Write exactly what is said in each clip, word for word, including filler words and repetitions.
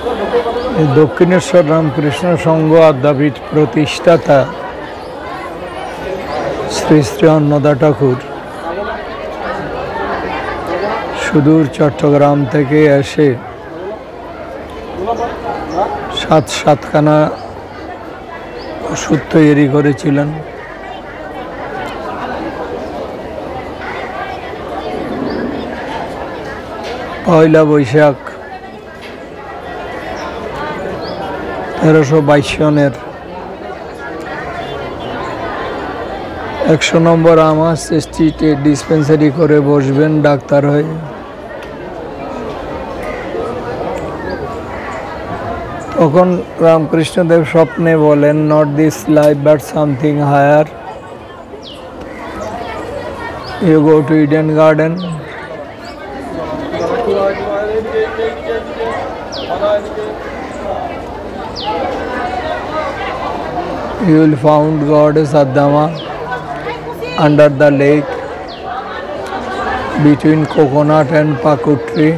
দক্ষিণেশ্বর রামকৃষ্ণ সংঘ আদ্যাপীঠ প্রতিষ্ঠাতা শ্রী শ্রী অন্নদা ঠাকুর সুদূর চট্টগ্রাম থেকে এসে সাত সাতখানা ওষুধ তৈরি করেছিলেন। পয়লা বৈশাখ তেরোশো বাইশ সনের একশো নম্বর আমাস স্ট্রিটে ডিসপেন্সারি করে বসবেন ডাক্তার হয়ে। তখন রামকৃষ্ণদেব স্বপ্নে বলেন, not this life but something higher, you go to Eden Garden, you will find goddess Adama under the lake between coconut and pakut tree.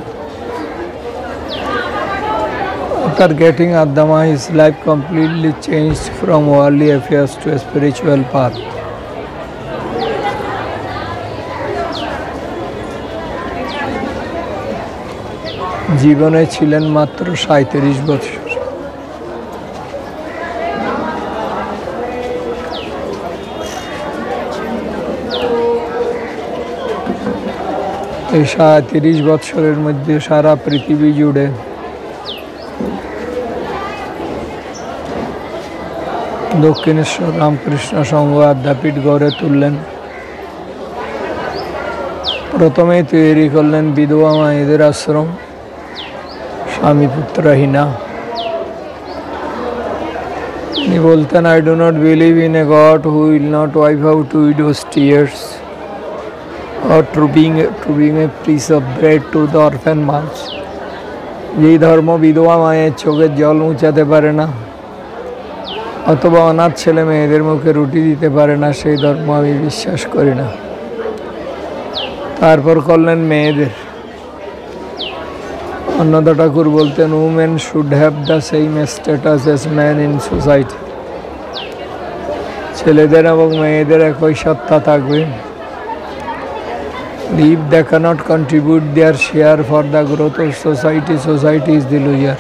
After getting Adama, his life completely changed from worldly affairs to a spiritual path. জীবনে ছিলেন মাত্র সাঁইত্রিশ বছর। এই সাঁইত্রিশ বছরের মধ্যে সারা পৃথিবী জুড়ে দক্ষিণেশ্বর রামকৃষ্ণ সংঘ আদ্যাপীঠ গড়ে তুললেন। প্রথমেই তৈরি করলেন বিধবা মায়েদের আশ্রম, স্বামী পুত্রহীনা। তিনি বলতেন, I do not believe in a god who will not wipe out widow's tears or to bring, to bring a piece of bread to the orphan moms. যেই ধর্ম বিধবা মায়ের চোখের জল মুছাতে পারে না অথবা অনাথ ছেলে মেয়েদের মুখে রুটি দিতে পারে না, সেই ধর্ম আমি বিশ্বাস করি না। তারপর করলেন মেয়েদের। অন্নদা ঠাকুর বলতেন, women should have the same status as man in society. ছেলেদের এবং মেয়েদের একই সত্তা থাকবে। If they cannot contribute their share for the growth of society, society is the loser.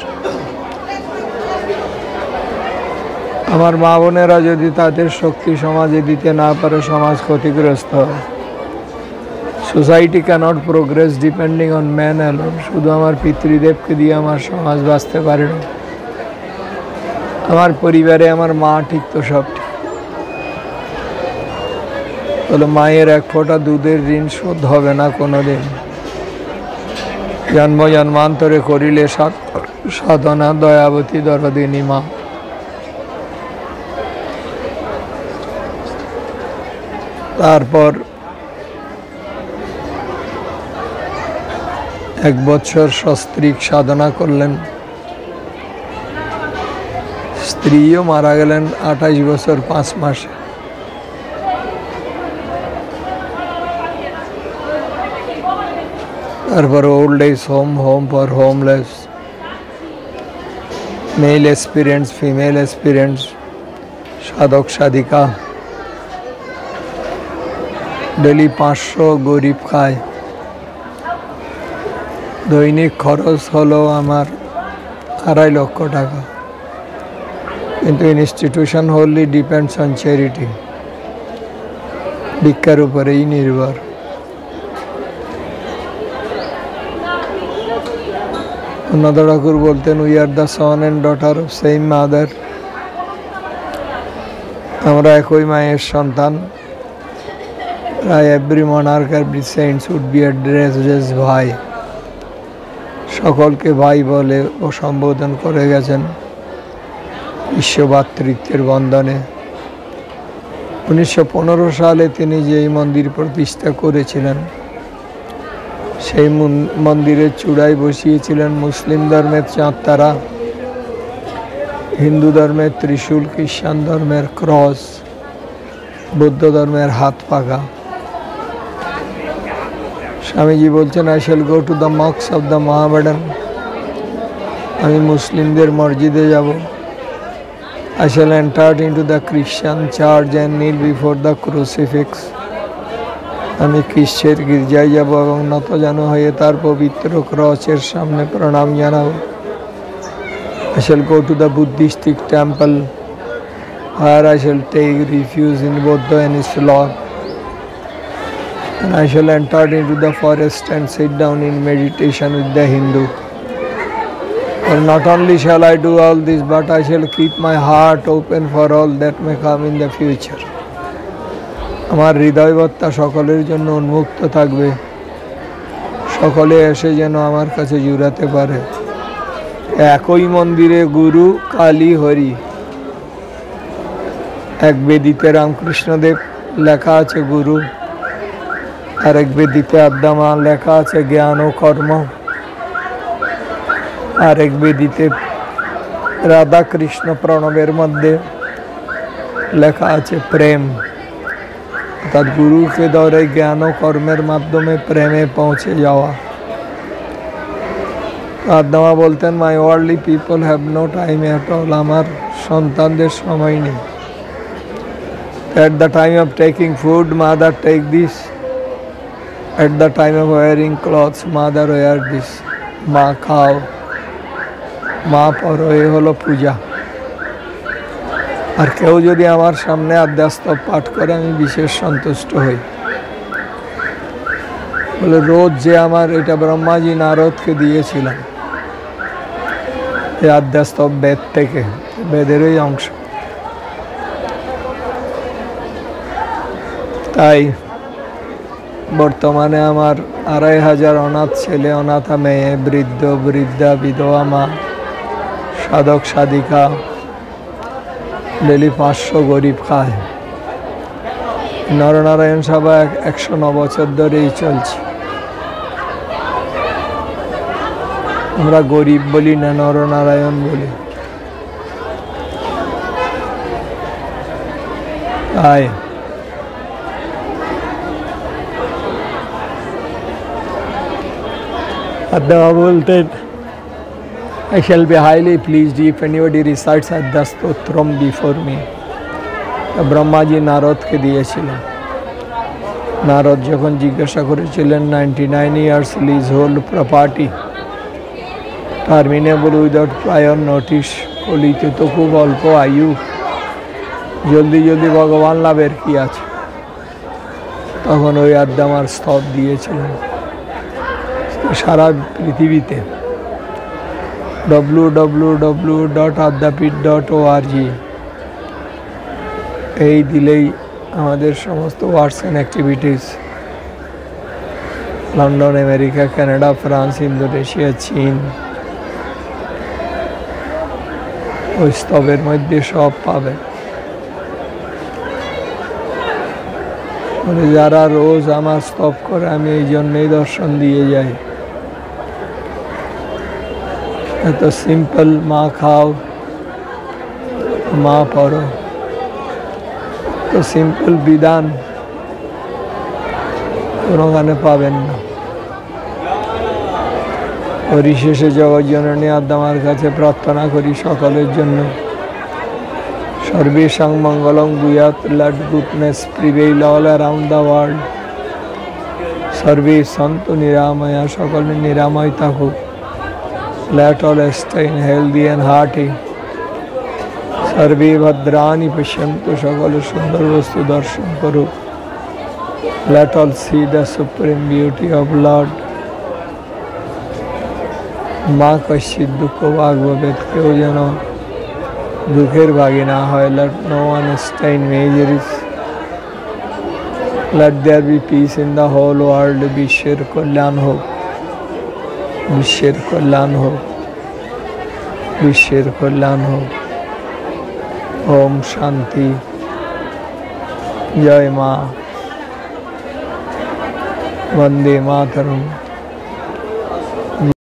আমার মা বোনেরা যদি তাদের শক্তি সমাজে দিতে না পারে, সমাজ ক্ষতিগ্রস্ত হয়। Society cannot progress depending on man alone. শুধু আমার পিতৃদেবকে দিয়ে আমার সমাজ বাঁচতে পারে না। আমার পরিবারে আমার মা ঠিক তো সব ঠিক। তাহলে মায়ের এক ফোঁটা দুধের ঋণ শোধ হবে না কোনোদিন। জন্ম জন্মান্তরে করিলে সাধনা দয়াবতী দরদিনী মা। তারপর এক বছর সস্ত্রীক সাধনা করলেন। স্ত্রীও মারা গেলেন আঠাইশ বছর পাঁচ মাসে। তারপর old age home, home for homeless, male experience, female experience, সাধক সাধিকা। ডেলি পাঁচশো গরিব খায়। দৈনিক খরচ হলো আমার আড়াই লক্ষ টাকা। কিন্তু institution wholly depends on charity. ভিক্ষার উপরেই নির্ভর। অন্নদা ঠাকুর বলতেন, we are the son and daughter of same mother. আমরা একই মায়ের সন্তান। প্রায় every monarch, every saints would be addressed as ভাই। সকলকে ভাই বলে ও সম্বোধন করে গেছেন বিশ্বভাতৃত্বের বন্ধনে। উনিশশো পনেরো সালে তিনি যেই মন্দির প্রতিষ্ঠা করেছিলেন, সেই মন্দিরের চূড়ায় বসিয়েছিলেন মুসলিম ধর্মের চাঁদ তারা, হিন্দু ধর্মের ত্রিশূল, খ্রিস্টান ধর্মের ক্রস, বৌদ্ধ ধর্মের হাত পাকা। স্বামীজি বলছেন, I shall go to the mosques of the Mohammedan আমি মুসলিমদের মসজিদে যাব। I shall enter into the Christian church and kneel before the crucifix. আমি খ্রিস্টের গির্জায় যাব এবং নতজানু হয়ে তার পবিত্র ক্রসের সামনে প্রণাম জানাব। I shall go to the Buddhistic temple where I shall take refuge in Buddha and Islam. And I shall enter into the forest and sit down in meditation with the Hindu. For not only shall I do all this, but I shall keep my heart open for all that may come in the future. আমার হৃদয়বত্তা সকলের জন্য উন্মুক্ত থাকবে, সকলে এসে যেন আমার কাছে জুড়াতে পারে। একই মন্দিরে গুরু কালী হরি, এক বেদিতে রামকৃষ্ণদেব লেখা আছে গুরু, আর এক বেদিতে আদ্যামা লেখা আছে জ্ঞান ও কর্ম, আর এক বেদিতে রাধা কৃষ্ণ প্রণবের মধ্যে লেখা আছে প্রেম। অর্থাৎ গুরুকে ধরে জ্ঞান ও কর্মের মাধ্যমে প্রেমে পৌঁছে যাওয়া। আদ্যামা বলতেন, my worldly people have no time at all, আমার সন্তানদের সময় নেই। At the time of taking food, mother take this. At the time of wearing clothes, mother wear this. মা খাও, মা পড়ো, এ হলো পূজা। আর কেউ যদি আমার সামনে আদ্যাস্তব পাঠ করে আমি বিশেষ সন্তুষ্ট হই। বলে রোজ যে আমার এটা ব্রহ্মাজি নারদকে দিয়েছিলাম, এই আদ্যাস্তব বেদ থেকে, বেদেরই অংশ। তাই বর্তমানে আমার আড়াই হাজার অনাথ ছেলে, অনাথা মেয়ে, বৃদ্ধ বৃদ্ধা, বিধবা মা, সাধক সাধিকা, ডেলি পাঁচশো গরিব খায়। নরনারায়ণ সভা একশো ন বছর ধরেই চলছে। আমরা গরিব বলি না, নরনারায়ণ বলি। তাই Addava bolten, I shall be highly pleased if anybody recites Adya Stotram before me. Brahmaji নারদকে দিয়েছিলেন। নারদ যখন জিজ্ঞাসা করেছিলেন ninety nine years lease hold property, terminable without prior notice, কলিতে তো খুব অল্প আয়ু, জলদি জলদি ভগবান লাভের কি আছে? তখন ওই আদ্যামার স্তব দিয়েছিলেন সারা পৃথিবীতে। W W W dot Adyapeath dot O R G এই দিলেই আমাদের সমস্ত words and activities, London, America, Canada, France, Indonesia, চীন, ওই স্তবের মধ্যে সব পাবে। মানে যারা রোজ আমার স্তব করে, আমি এই জন্যই দর্শন দিয়ে যাই। এত সিম্পল, মা খাও, মা পড়ো, তো সিম্পল বিধান কোনো গানে পাবেন না। পরিশেষে জগজ্জননী আদ্যামার কাছে প্রার্থনা করি সকলের জন্য, সর্বেষাং মঙ্গলং ভূয়াৎ, let goodness prevail all around the world, সর্বে সন্তু নিরাময়া, সকলে নিরাময় থাকুক, let all stay healthy and hearty, সর্বে ভদ্রাণি পশ্যন্তু, সকলে সুন্দর বস্তু দর্শন করুক, let all see the supreme beauty of Lord, মা কশ্চিৎ দুঃখ ভাগ ভবেৎ, কেউ যেন দুঃখের ভাগী না হয়, let no one stay in miseries, let there be peace in the whole world, বিশ্বের কল্যাণ হোক, বিশ্বের কল্যাণ হোক, বিশ্বের কল্যাণ হোক। ওম শান্তি, জয় মা, বন্দে মাতরম।